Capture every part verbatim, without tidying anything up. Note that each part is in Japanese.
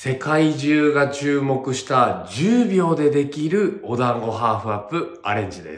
世界中が注目したじゅうびょうでできるお団子ハーフアップアレンジです。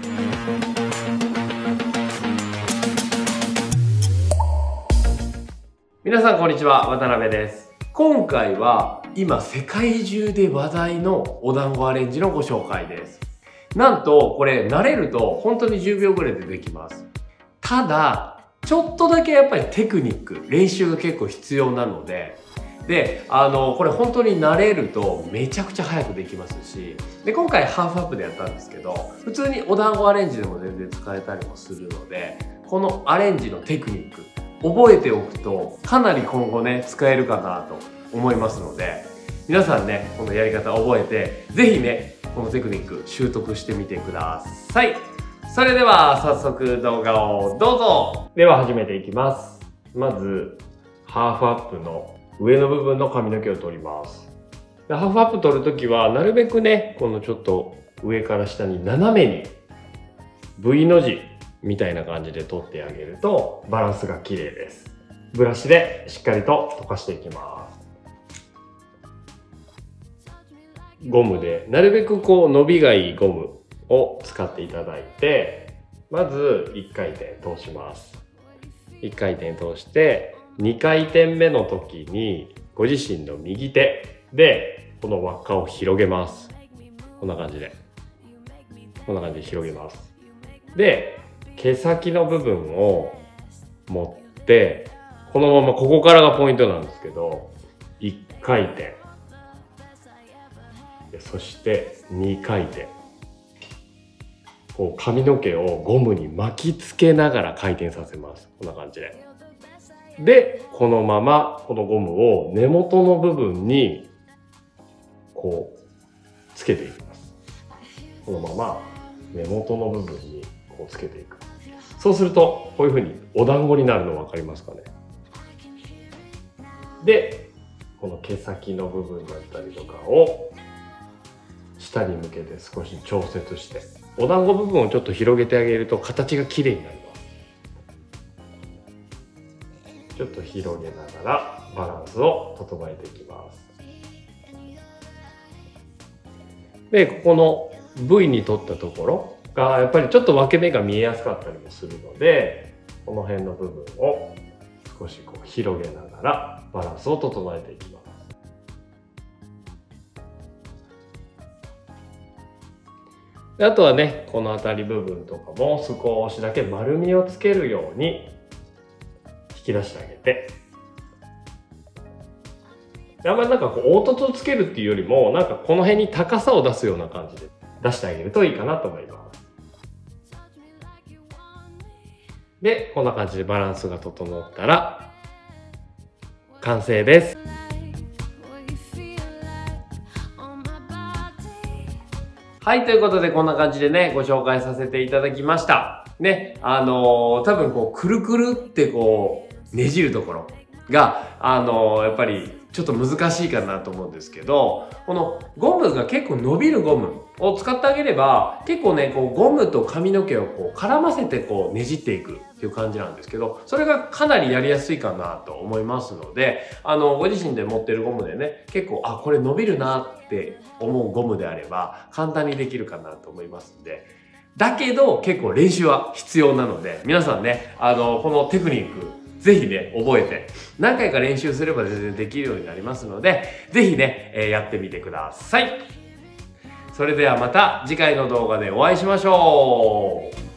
皆さんこんにちは、渡辺です。今回は今世界中で話題のお団子アレンジのご紹介です。なんとこれ慣れると本当にじゅうびょうぐらいでできます。ただちょっとだけやっぱりテクニック、練習が結構必要なのでで、あの、これ本当に慣れるとめちゃくちゃ早くできますし、で、今回ハーフアップでやったんですけど、普通にお団子アレンジでも全然使えたりもするので、このアレンジのテクニック、覚えておくとかなり今後ね、使えるかなと思いますので、皆さんね、このやり方覚えて、ぜひね、このテクニック習得してみてください。それでは早速動画をどうぞ。では始めていきます。まず、ハーフアップの上の部分の髪の毛を取ります。でハーフアップ取るときはなるべくね、このちょっと上から下に斜めに V の字みたいな感じで取ってあげるとバランスが綺麗です。ブラシでしっかりと溶かしていきます。ゴムでなるべくこう伸びがいいゴムを使っていただいて、まずいっかいてん通します。いっかいてん通してにかいてんめの時にご自身の右手でこの輪っかを広げます。こんな感じでこんな感じで広げます。で毛先の部分を持ってこのままここからがポイントなんですけど、いっかいてん、そしてにかいてん、こう髪の毛をゴムに巻きつけながら回転させます。こんな感じで。で、このままこのゴムを根元の部分にこうつけていきます。このまま根元の部分にこうつけていく。そうするとこういうふうにお団子になるの分かりますかね。で、この毛先の部分だったりとかを下に向けて少し調節して、お団子部分をちょっと広げてあげると形がきれいになります。ちょっと広げながらバランスを整えていきます。で、ここの V に取ったところがやっぱりちょっと分け目が見えやすかったりもするので、この辺の部分を少しこう広げながらバランスを整えていきます。であとはね、この辺り部分とかも少しだけ丸みをつけるように引き出してあげて、あんまりなんかこう凹凸をつけるっていうよりも、なんかこの辺に高さを出すような感じで出してあげるといいかなと思います。で、こんな感じでバランスが整ったら完成です。はい、ということでこんな感じでね、ご紹介させていただきました。ね、あのー、多分こう、くるくるってこう、ねじるところが、あのー、やっぱりちょっと難しいかなと思うんですけど、このゴムが結構伸びるゴムを使ってあげれば、結構ね、こう、ゴムと髪の毛をこう、絡ませてこう、ねじっていくっていう感じなんですけど、それがかなりやりやすいかなと思いますので、あの、ご自身で持ってるゴムでね、結構、あ、これ伸びるなって思うゴムであれば、簡単にできるかなと思いますんで、だけど結構練習は必要なので、皆さんね、あの、このテクニック、ぜひね、覚えて、何回か練習すれば全然できるようになりますので、ぜひね、えー、やってみてください。それではまた次回の動画でお会いしましょう。